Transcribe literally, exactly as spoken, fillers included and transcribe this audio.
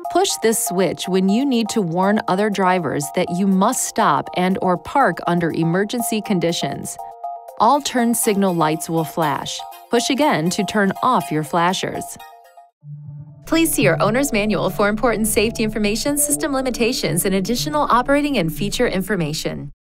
Push this switch when you need to warn other drivers that you must stop and or park under emergency conditions. All turn signal lights will flash. Push again to turn off your flashers. Please see your owner's manual for important safety information, system limitations, and additional operating and feature information.